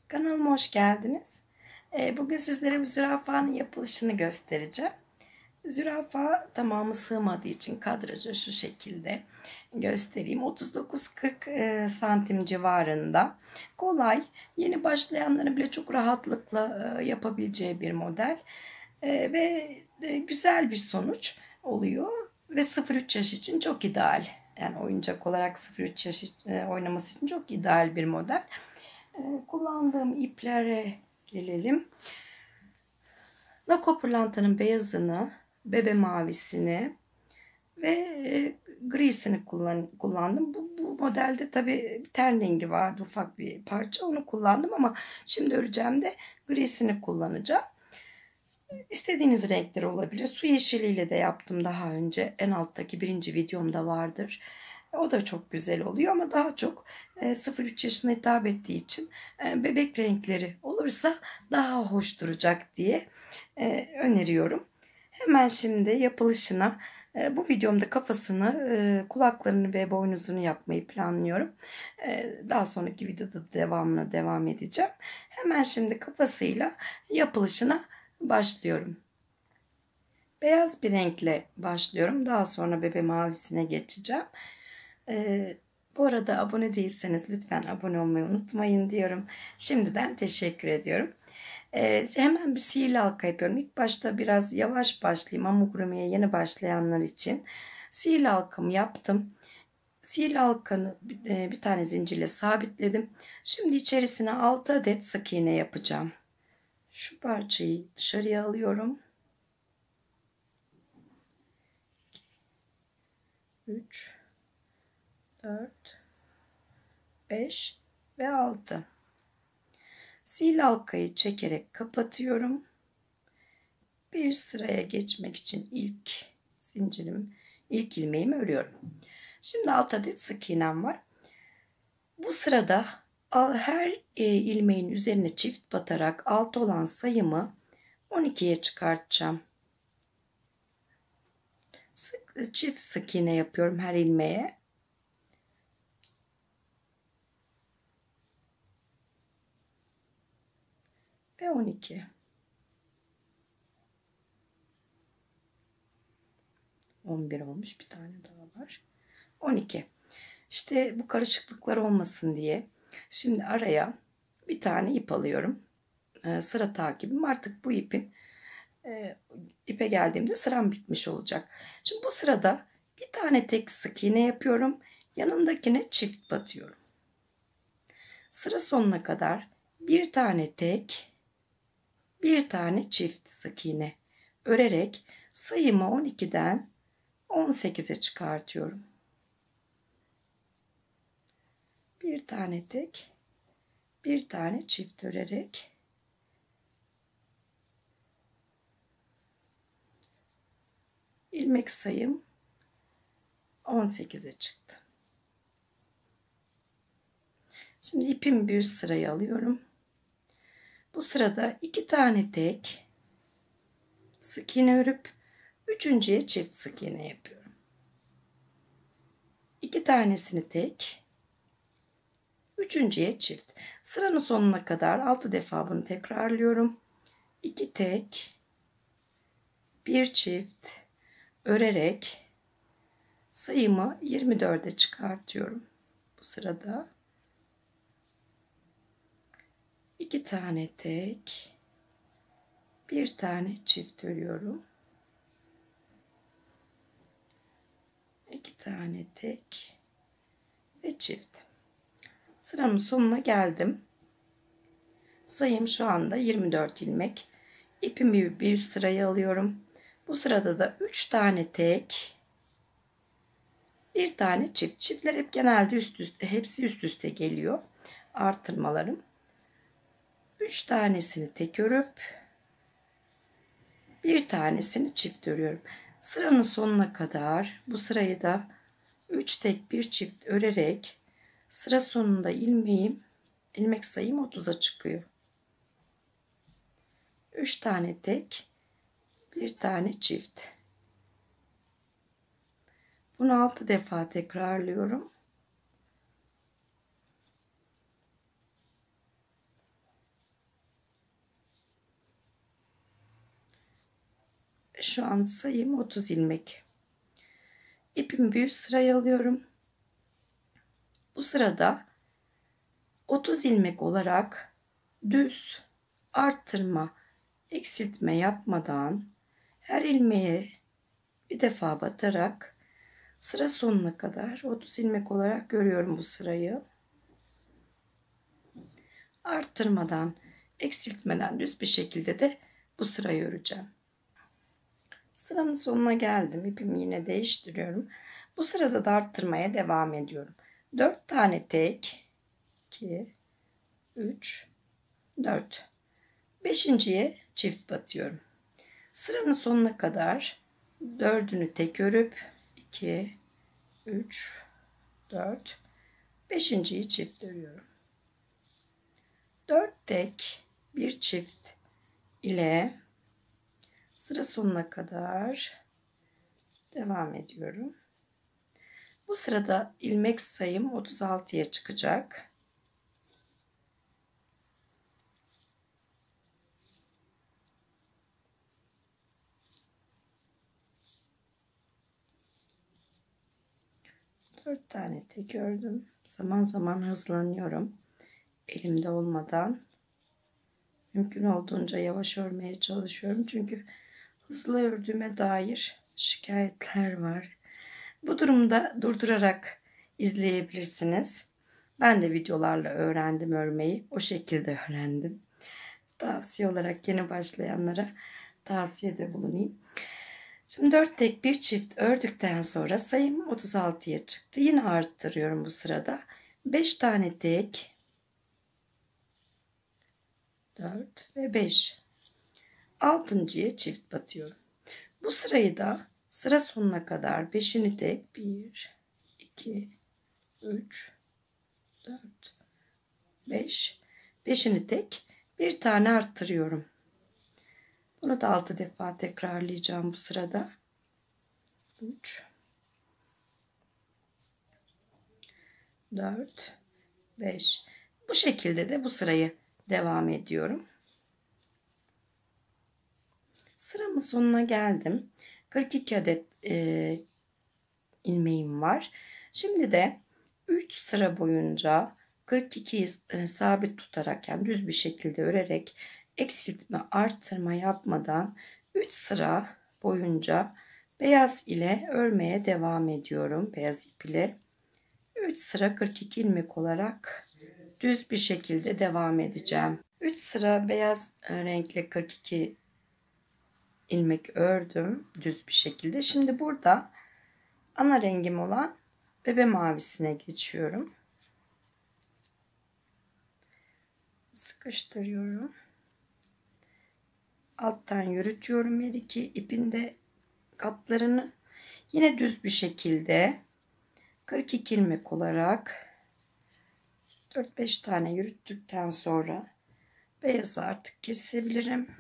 Kanalıma hoş geldiniz. Bugün sizlere bir zürafanın yapılışını göstereceğim. Zürafa tamamı sığmadığı için kadraja şu şekilde göstereyim. 39-40 santim civarında. Kolay, yeni başlayanların bile çok rahatlıkla yapabileceği bir model. Ve güzel bir sonuç oluyor. Ve 0-3 yaş için çok ideal. Yani oyuncak olarak 0-3 yaş oynaması için çok ideal bir model. Kullandığım iplere gelelim. Lako pırlantanın beyazını, bebe mavisini ve grisini kullandım. Bu modelde tabi ten rengi vardı, ufak bir parça, onu kullandım ama şimdi öreceğimde grisini kullanacağım. İstediğiniz renkler olabilir. Su yeşiliyle de yaptım daha önce. En alttaki birinci videomda vardır. O da çok güzel oluyor ama daha çok 0-3 yaşına hitap ettiği için bebek renkleri olursa daha hoş duracak diye öneriyorum. Hemen şimdi yapılışına, bu videomda kafasını, kulaklarını ve boynuzunu yapmayı planlıyorum. Daha sonraki videoda devamına devam edeceğim. Hemen şimdi kafasıyla yapılışına başlıyorum. Beyaz bir renkle başlıyorum. Daha sonra bebe mavisine geçeceğim. Bu arada abone değilseniz lütfen abone olmayı unutmayın diyorum. Şimdiden teşekkür ediyorum. Hemen bir sihirli halka yapıyorum. İlk başta biraz yavaş başlayayım. Amigurumi'ye yeni başlayanlar için. Sihirli halkamı yaptım. Sihirli halkanı bir tane zincirle sabitledim. Şimdi içerisine 6 adet sık iğne yapacağım. Şu parçayı dışarıya alıyorum. 3, 4, 5 ve 6. Sihirli halkayı çekerek kapatıyorum. Bir üst sıraya geçmek için ilk ilmeğimi örüyorum. Şimdi 6 adet sık iğnem var. Bu sırada her ilmeğin üzerine çift batarak 6 olan sayımı 12'ye çıkartacağım. Çift sık iğne yapıyorum her ilmeğe. Ve 12. 11 olmuş, bir tane daha var. 12. İşte bu karışıklıklar olmasın diye şimdi araya bir tane ip alıyorum. Sıra takibim artık, bu ipe geldiğimde sıram bitmiş olacak. Şimdi bu sırada bir tane tek sık iğne yapıyorum. Yanındakine çift batıyorum. Sıra sonuna kadar bir tane tek, bir tane çift sık iğne örerek sayımı 12'den 18'e çıkartıyorum. Bir tane tek, bir tane çift örerek ilmek sayım 18'e çıktı. Şimdi ipimi bir üst sıraya alıyorum. Bu sırada 2 tane tek sık iğne örüp üçüncüye çift sık iğne yapıyorum. 2 tanesini tek, üçüncüye çift. Sıranın sonuna kadar 6 defa bunu tekrarlıyorum. 2 tek, bir çift örerek sayımı 24'e çıkartıyorum. Bu sırada 2 tane tek, bir tane çift örüyorum. 2 tane tek ve çift. Sıramın sonuna geldim. Sayım şu anda 24 ilmek. İpimi bir üst sıraya alıyorum. Bu sırada da 3 tane tek, bir tane çift. Çiftler hep genelde hepsi üst üste geliyor. Artırmalarım. 3 tanesini tek örüp bir tanesini çift örüyorum. Sıranın sonuna kadar bu sırayı da 3 tek bir çift örerek sıra sonunda ilmek sayım 30'a çıkıyor. 3 tane tek, bir tane çift. Bunu 6 defa tekrarlıyorum. Şu an sayım 30 ilmek. İpimi bir üst sıraya alıyorum. Bu sırada 30 ilmek olarak düz arttırma, eksiltme yapmadan her ilmeğe bir defa batarak sıra sonuna kadar 30 ilmek olarak görüyorum bu sırayı. Arttırmadan, eksiltmeden düz bir şekilde de bu sırayı öreceğim. Sıranın sonuna geldim. İpimi yine değiştiriyorum. Bu sırada da arttırmaya devam ediyorum. 4 tane tek, 2, 3, 4. 5.'ye çift batıyorum. Sıranın sonuna kadar 4'ünü tek örüp 2, 3, 4, 5.'yi çift örüyorum. 4 tek, bir çift ile sıra sonuna kadar devam ediyorum. Bu sırada ilmek sayım 36'ya çıkacak. Dört tane tek ördüm. Zaman zaman hızlanıyorum. Elimde olmadan mümkün olduğunca yavaş örmeye çalışıyorum. Çünkü hızlı ördüğüme dair şikayetler var. Bu durumda durdurarak izleyebilirsiniz. Ben de videolarla öğrendim örmeyi. O şekilde öğrendim. Tavsiye olarak yeni başlayanlara tavsiyede bulunayım. Şimdi 4 tek bir çift ördükten sonra sayım 36'ya çıktı. Yine arttırıyorum bu sırada. 5 tane tek, 4 ve 5. 6.'ya çift batıyorum. Bu sırayı da sıra sonuna kadar 5'ini tek 1, 2, 3, 4, 5. 5'ini tek bir tane arttırıyorum. Bunu da 6 defa tekrarlayacağım bu sırada. 3, 4, 5. Bu şekilde de bu sırayı devam ediyorum. Sıramın sonuna geldim. 42 adet ilmeğim var. Şimdi de 3 sıra boyunca 42'yi sabit tutarak, yani düz bir şekilde örerek eksiltme artırma yapmadan 3 sıra boyunca beyaz ile örmeye devam ediyorum. Beyaz ip ile 3 sıra 42 ilmek olarak düz bir şekilde devam edeceğim. 3 sıra beyaz renkli 42 ilmek ördüm düz bir şekilde. Şimdi burada ana rengim olan bebe mavisine geçiyorum. Sıkıştırıyorum. Alttan yürütüyorum her iki ipin de katlarını. Yine düz bir şekilde 42 ilmek olarak 4-5 tane yürüttükten sonra beyazı artık kesebilirim.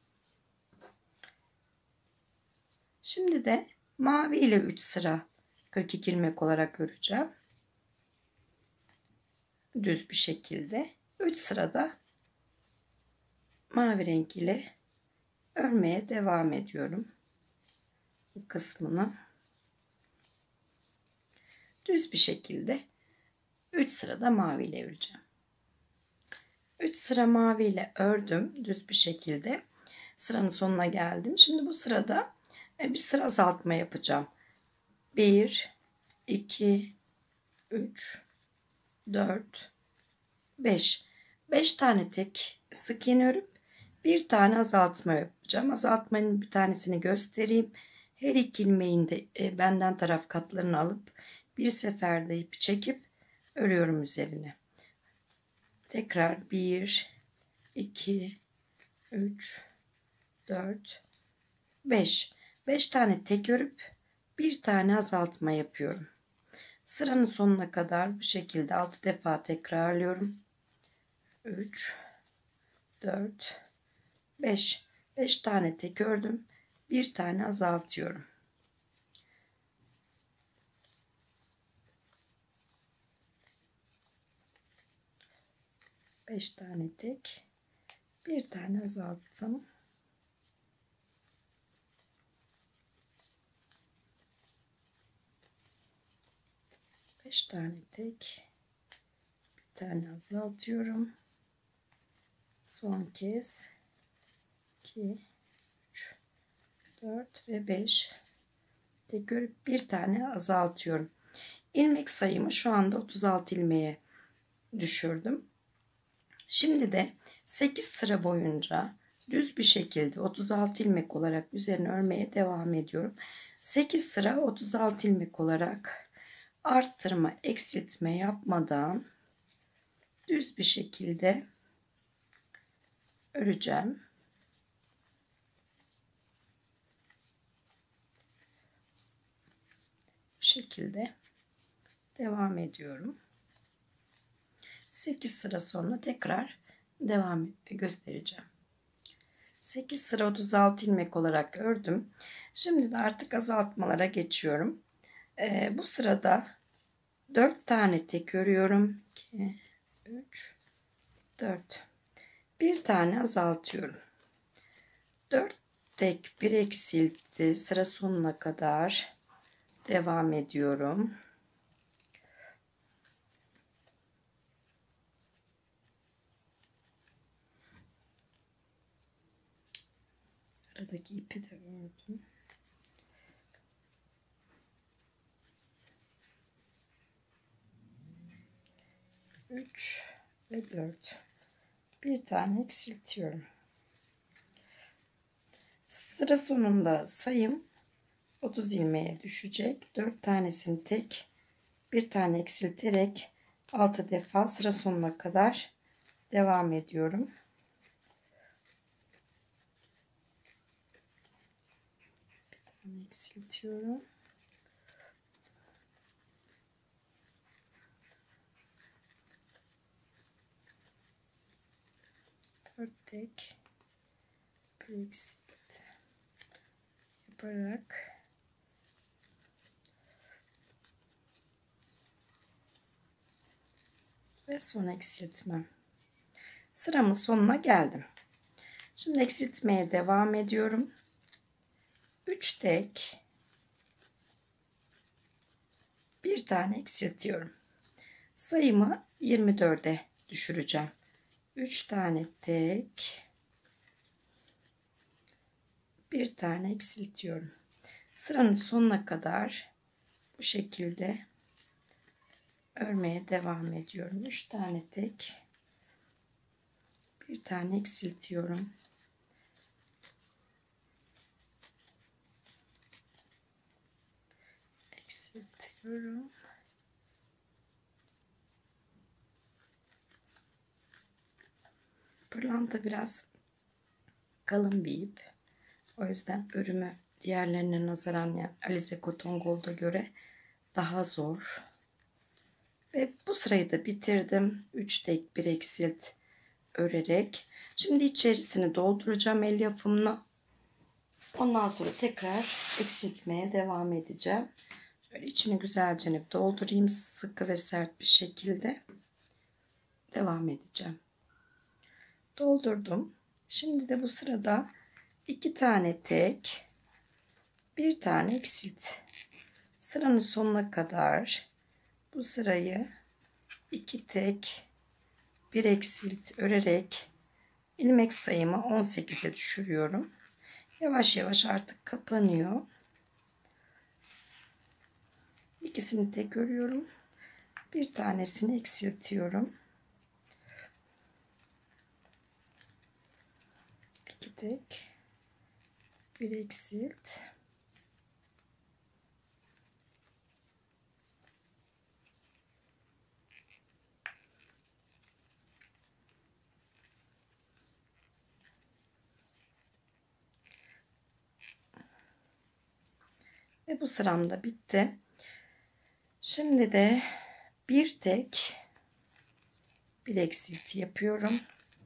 Şimdi de mavi ile 3 sıra 42 ilmek olarak öreceğim. Düz bir şekilde 3 sırada mavi renk ile örmeye devam ediyorum. Bu kısmını düz bir şekilde 3 sırada mavi ile öreceğim. 3 sıra mavi ile ördüm düz bir şekilde. Sıranın sonuna geldim. Şimdi bu sırada bir sıra azaltma yapacağım. 1, 2, 3, 4, 5. 5 tane tek sık iğne örüp bir tane azaltma yapacağım. Azaltmanın bir tanesini göstereyim. Her iki ilmeğin de benden taraf katlarını alıp bir seferde ipi çekip örüyorum üzerine. Tekrar 1, 2, 3, 4, 5. 5 tane tek örüp bir tane azaltma yapıyorum. Sıranın sonuna kadar bu şekilde 6 defa tekrarlıyorum. 3, 4, 5. 5 tane tek ördüm. Bir tane azaltıyorum. Beş tane tek, bir tane azalttım. 5 tane tek, bir tane azaltıyorum. Son kez 2, 3, 4 ve 5 tek örüp bir tane azaltıyorum. İlmek sayımı şu anda 36 ilmeğe düşürdüm. Şimdi de 8 sıra boyunca düz bir şekilde 36 ilmek olarak üzerine örmeye devam ediyorum. 8 sıra 36 ilmek olarak arttırma, eksiltme yapmadan düz bir şekilde öreceğim. Bu şekilde devam ediyorum. 8 sıra sonra tekrar göstereceğim. 8 sıra 36 ilmek olarak ördüm. Şimdi de artık azaltmalara geçiyorum. Bu sırada 4 tane tek örüyorum. 2, 3, 4. Bir tane azaltıyorum. 4 tek bir eksilti sıra sonuna kadar devam ediyorum. Aradaki ipi de ördüm. Üç ve 4. Bir tane eksiltiyorum. Sıra sonunda sayım 30 ilmeğe düşecek. 4 tanesini tek, bir tane eksilterek 6 defa sıra sonuna kadar devam ediyorum. Bir tane eksiltiyorum. Dört tek, bir eksilt yaparak ve son eksiltmem. Sıramın sonuna geldim. Şimdi eksiltmeye devam ediyorum. 3 tek, bir tane eksiltiyorum. Sayımı 24'e düşüreceğim. 3 tane tek, bir tane eksiltiyorum. Sıranın sonuna kadar bu şekilde örmeye devam ediyorum. 3 tane tek, bir tane eksiltiyorum. Eksiltiyorum. Pırlanta biraz kalın bir ip. O yüzden örümü diğerlerine nazaran, yani Alize Cotton Gold'a göre daha zor. Ve bu sırayı da bitirdim. 3 tek bir eksilt örerek. Şimdi içerisini dolduracağım el yapımla. Ondan sonra tekrar eksiltmeye devam edeceğim. Şöyle içini güzelce doldurayım, sıkı ve sert bir şekilde devam edeceğim. Doldurdum. Şimdi de bu sırada 2 tane tek, bir tane eksilt. Sıranın sonuna kadar bu sırayı 2 tek, bir eksilt örerek ilmek sayımı 18'e düşürüyorum. Yavaş yavaş artık kapanıyor. İkisini tek örüyorum. Bir tanesini eksiltiyorum. 2 tek, bir eksilt. Ve bu sıram da bitti. Şimdi de bir tek, bir eksilt yapıyorum.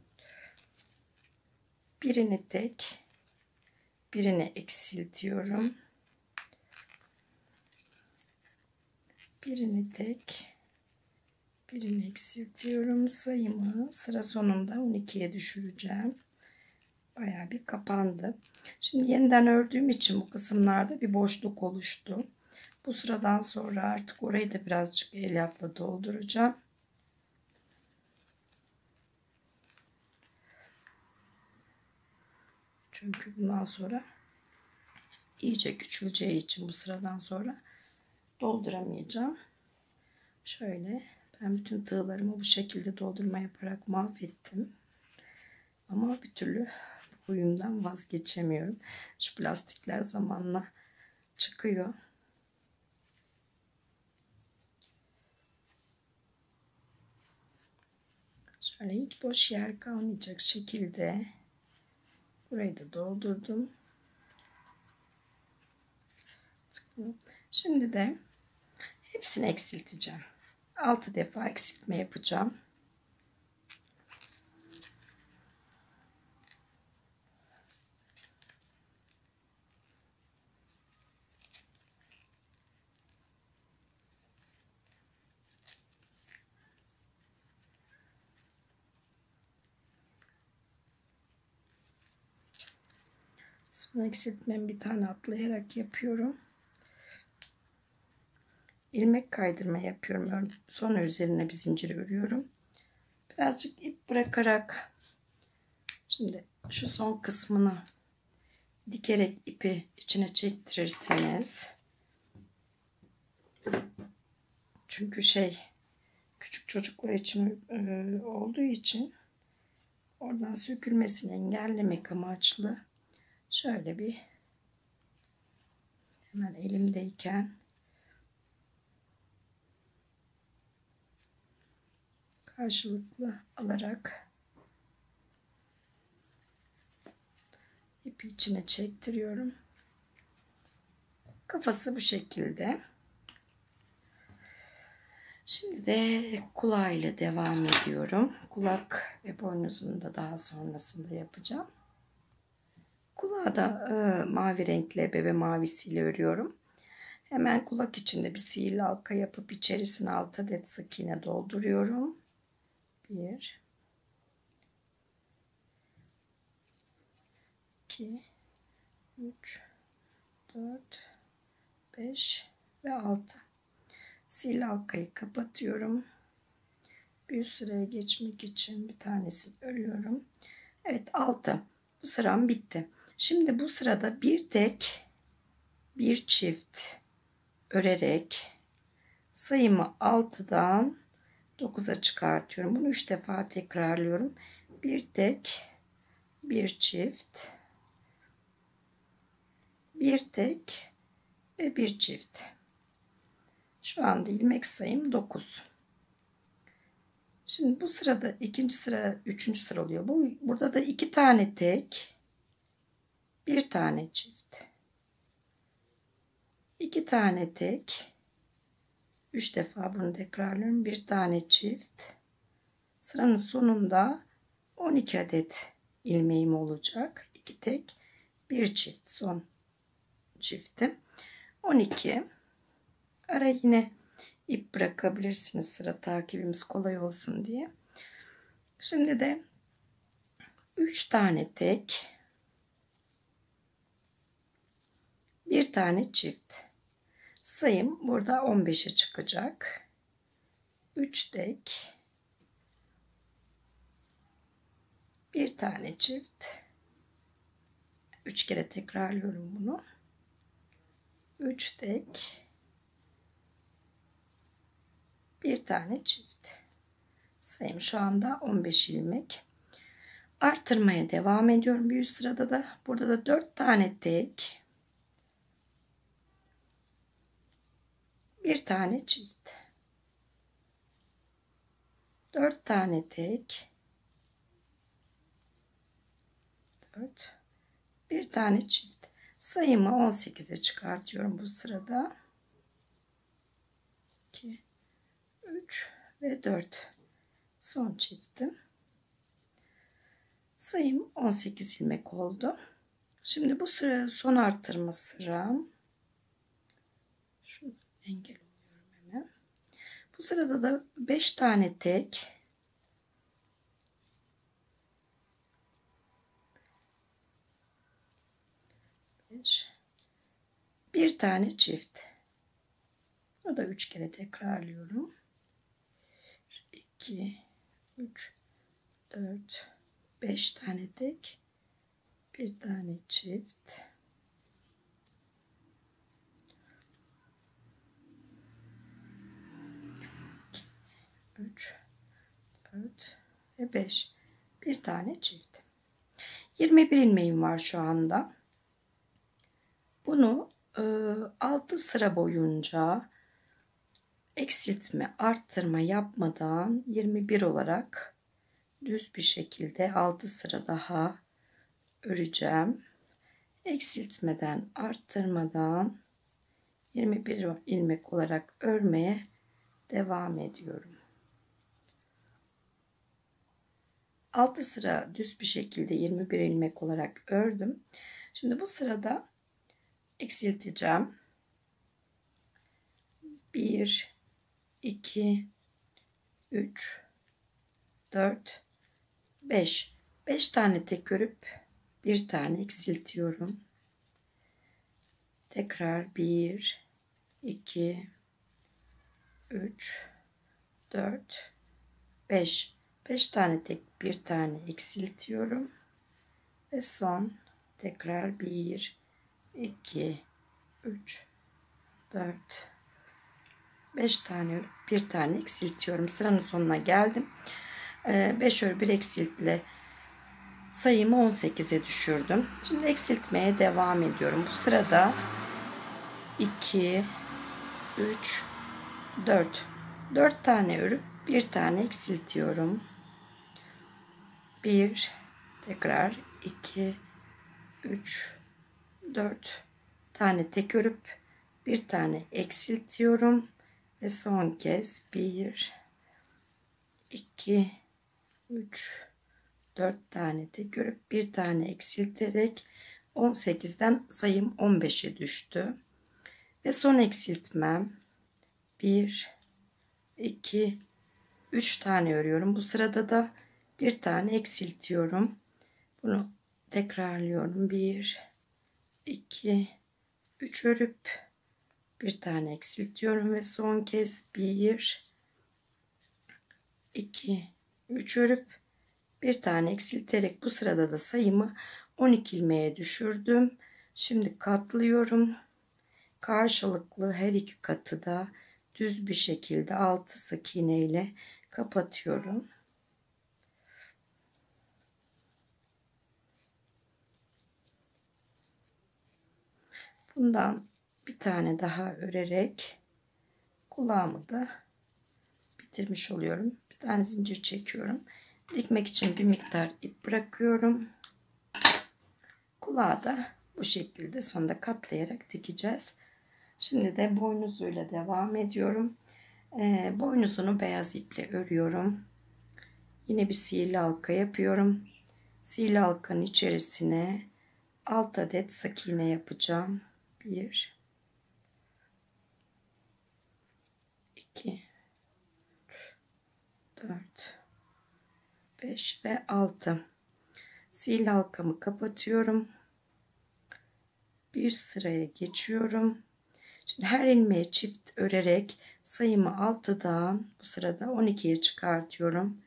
Birini tek, birini eksiltiyorum. Birini tek, birini eksiltiyorum. Sayımı sıra sonunda 12'ye düşüreceğim. Bayağı bir kapandı. Şimdi yeniden ördüğüm için bu kısımlarda bir boşluk oluştu. Bu sıradan sonra artık orayı da birazcık elyafla dolduracağım. Çünkü bundan sonra iyice küçüleceği için bu sıradan sonra dolduramayacağım. Şöyle ben bütün tığlarımı bu şekilde doldurma yaparak mahvettim. Ama bir türlü huyumdan vazgeçemiyorum. Şu plastikler zamanla çıkıyor. Şöyle hiç boş yer kalmayacak şekilde burayı da doldurdum. Şimdi de hepsini eksilteceğim. 6 defa eksiltme yapacağım. Son eksiltmemi bir tane atlayarak yapıyorum. İlmek kaydırma yapıyorum. Sonra üzerine bir zincir örüyorum. Birazcık ip bırakarak şimdi şu son kısmını dikerek ipi içine çektirirseniz, çünkü küçük çocuklar için olduğu için oradan sökülmesini engellemek amaçlı şöyle bir hemen elimdeyken karşılıklı alarak ipi içine çektiriyorum. Kafası bu şekilde. Şimdi de kulağıyla devam ediyorum. Kulak ve boynuzunu da daha sonrasında yapacağım. Kulağı da mavi renkle, bebe mavisiyle örüyorum. Hemen kulak içinde bir sihirli halka yapıp içerisine 6 adet sık iğne dolduruyorum. 1 2 3 4 5 ve 6. Sihirli halkayı kapatıyorum. Bir üst sıraya geçmek için bir tanesini örüyorum. Evet, 6. Bu sıram bitti. Şimdi bu sırada bir tek bir çift örerek sayımı 6'dan 9'a çıkartıyorum. Bunu 3 defa tekrarlıyorum. Bir tek bir çift, bir tek ve bir çift. Şu anda ilmek sayım 9. Şimdi bu sırada ikinci sıra, üçüncü sıra oluyor. Burada da 2 tane tek, bir tane çift, 2 tane tek, 3 defa bunu tekrarlıyorum. Bir tane çift. Sıranın sonunda 12 adet ilmeğim olacak. 2 tek, bir çift, son çiftim. 12. Ara yine ip bırakabilirsiniz sıra takibimiz kolay olsun diye. Şimdi de 3 tane tek, bir tane çift. Sayım burada 15'e çıkacak. 3 tek, bir tane çift. 3 kere tekrarlıyorum bunu. 3 tek, bir tane çift. Sayım şu anda 15 ilmek. Artırmaya devam ediyorum. Bir üst sırada da burada da 4 tane tek, bir tane çift, 4 tane tek, 4, bir tane çift. Sayımı 18'e çıkartıyorum bu sırada. 2, 3 ve 4. Son çiftim. Sayım 18 ilmek oldu. Şimdi bu sıra son arttırma sıram. Şunu engel oluyorum hemen. Bu sırada da 5 tane tek, 5, bir tane çift. da 3 kere tekrarlıyorum. 2, 3, 4, 5 tane tek, bir tane çift. 3, 4 ve 5. Bir tane çift. 21 ilmeğim var şu anda. Bunu 6 sıra boyunca eksiltme, arttırma yapmadan 21 olarak düz bir şekilde 6 sıra daha öreceğim. Eksiltmeden, arttırmadan 21 ilmek olarak örmeye devam ediyorum. 6 sıra düz bir şekilde 21 ilmek olarak ördüm. Şimdi bu sırada eksilteceğim. 1, 2, 3, 4, 5. 5 tane tek örüp bir tane eksiltiyorum. Tekrar 1, 2, 3, 4, 5. 5 tane tek bir tane eksiltiyorum. Ve son tekrar 1, 2, 3, 4, 5 tane örüp bir tane eksiltiyorum. Sıranın sonuna geldim. 5 ör 1 eksiltle sayımı 18'e düşürdüm. Şimdi eksiltmeye devam ediyorum. Bu sırada 2, 3, 4. 4 tane örüp bir tane eksiltiyorum. 1, tekrar 2, 3, 4 tane tek örüp bir tane eksiltiyorum ve son kez 1, 2, 3, 4 tane tek örüp bir tane eksilterek 18'den sayım 15'e düştü ve son eksiltmem 1, 2, 3 tane örüyorum. Bu sırada da bir tane eksiltiyorum. Bunu tekrarlıyorum. 1, 2, 3 örüp bir tane eksiltiyorum ve son kez 1, 2, 3 örüp bir tane eksilterek bu sırada da sayımı 12 ilmeğe düşürdüm. Şimdi katlıyorum. Karşılıklı her iki katı da düz bir şekilde 6 sık iğne ile kapatıyorum. Bundan bir tane daha örerek kulağımı da bitirmiş oluyorum. Bir tane zincir çekiyorum. Dikmek için bir miktar ip bırakıyorum. Kulağı da bu şekilde sonunda katlayarak dikeceğiz. Şimdi de boynuzuyla devam ediyorum. Boynuzunu beyaz iple örüyorum. Yine bir sihirli halka yapıyorum. Sihirli halkanın içerisine 6 adet sık iğne yapacağım. 1, 2, 4, 5 ve 6. Sihirli halkamı kapatıyorum. Bir üst sıraya geçiyorum. Şimdi her ilmeğe çift örerek sayımı 6'dan bu sırada 12'ye çıkartıyorum.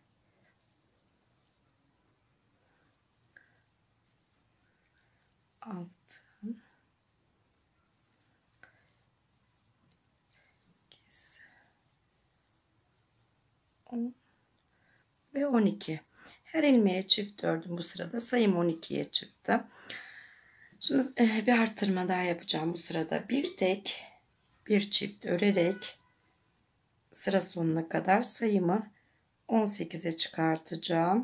6, 8, 10 ve 12. Her ilmeğe çift ördüm bu sırada. Sayım 12'ye çıktı. Şimdi bir artırma daha yapacağım bu sırada. Bir tek bir çift örerek sıra sonuna kadar sayımı 18'e çıkartacağım.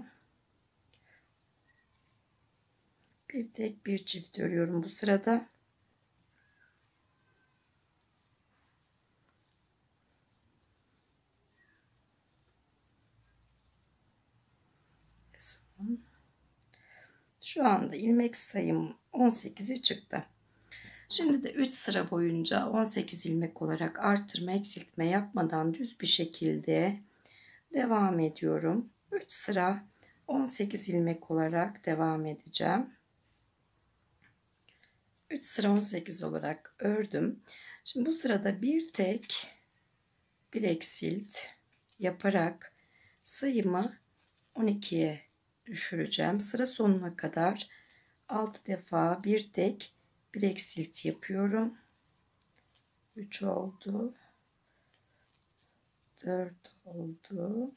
Bir tek bir çift örüyorum bu sırada. Şu anda ilmek sayım 18'e çıktı. Şimdi de 3 sıra boyunca 18 ilmek olarak artırma eksiltme yapmadan düz bir şekilde devam ediyorum. 3 sıra 18 ilmek olarak devam edeceğim. 3 sıra 18 olarak ördüm. Şimdi bu sırada bir tek bir eksilt yaparak sayımı 12'ye düşüreceğim. Sıra sonuna kadar 6 defa bir tek bir eksilt yapıyorum. 3 oldu. 4 oldu.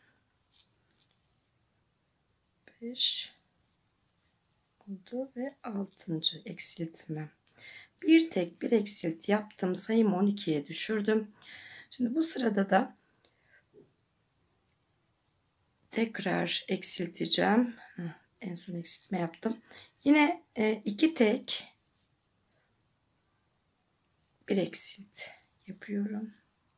5 oldu ve 6. eksiltme. Bir tek bir eksilt yaptım. Sayımı 12'ye düşürdüm. Şimdi bu sırada da tekrar eksilteceğim. En son eksiltme yaptım. Yine 2 tek bir eksilt yapıyorum.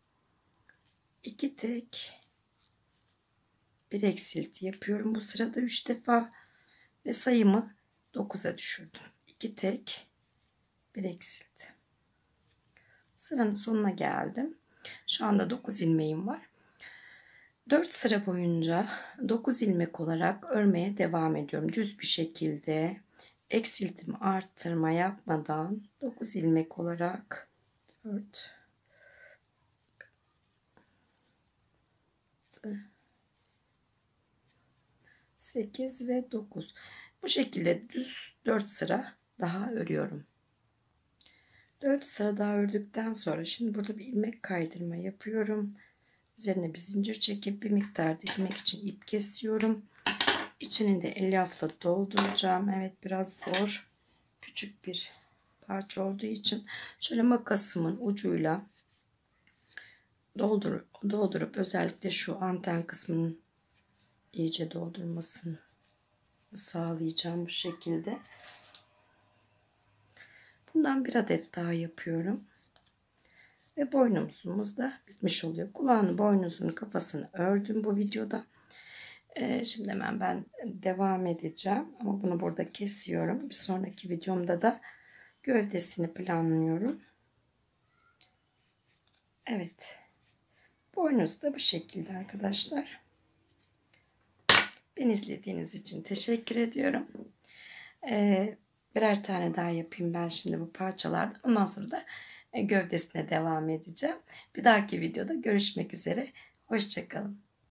2 tek bir eksilt yapıyorum. Bu sırada 3 defa ve sayımı 9'a düşürdüm. 2 tek bir eksilt. Sıranın sonuna geldim. Şu anda 9 ilmeğim var. 4 sıra boyunca 9 ilmek olarak örmeye devam ediyorum. Düz bir şekilde eksiltimi arttırma yapmadan 9 ilmek olarak 4 8 ve 9. Bu şekilde düz 4 sıra daha örüyorum. 4 sıra daha ördükten sonra şimdi burada bir ilmek kaydırma yapıyorum. Üzerine bir zincir çekip bir miktar dikmek için ip kesiyorum. İçini de elyafla dolduracağım. Evet, biraz zor. Küçük bir parça olduğu için şöyle makasımın ucuyla doldurup özellikle şu anten kısmının iyice doldurmasını sağlayacağım bu şekilde. Bundan bir adet daha yapıyorum. Ve boynuzumuz da bitmiş oluyor. Kulağını, boynuzunu, kafasını ördüm bu videoda. Şimdi hemen ben devam edeceğim. Ama bunu burada kesiyorum. Bir sonraki videomda da gövdesini planlıyorum. Evet. Boynuz da bu şekilde arkadaşlar. Beni izlediğiniz için teşekkür ediyorum. Birer tane daha yapayım ben şimdi bu parçalardan. Ondan sonra da gövdesine devam edeceğim. Bir dahaki videoda görüşmek üzere. Hoşça kalın.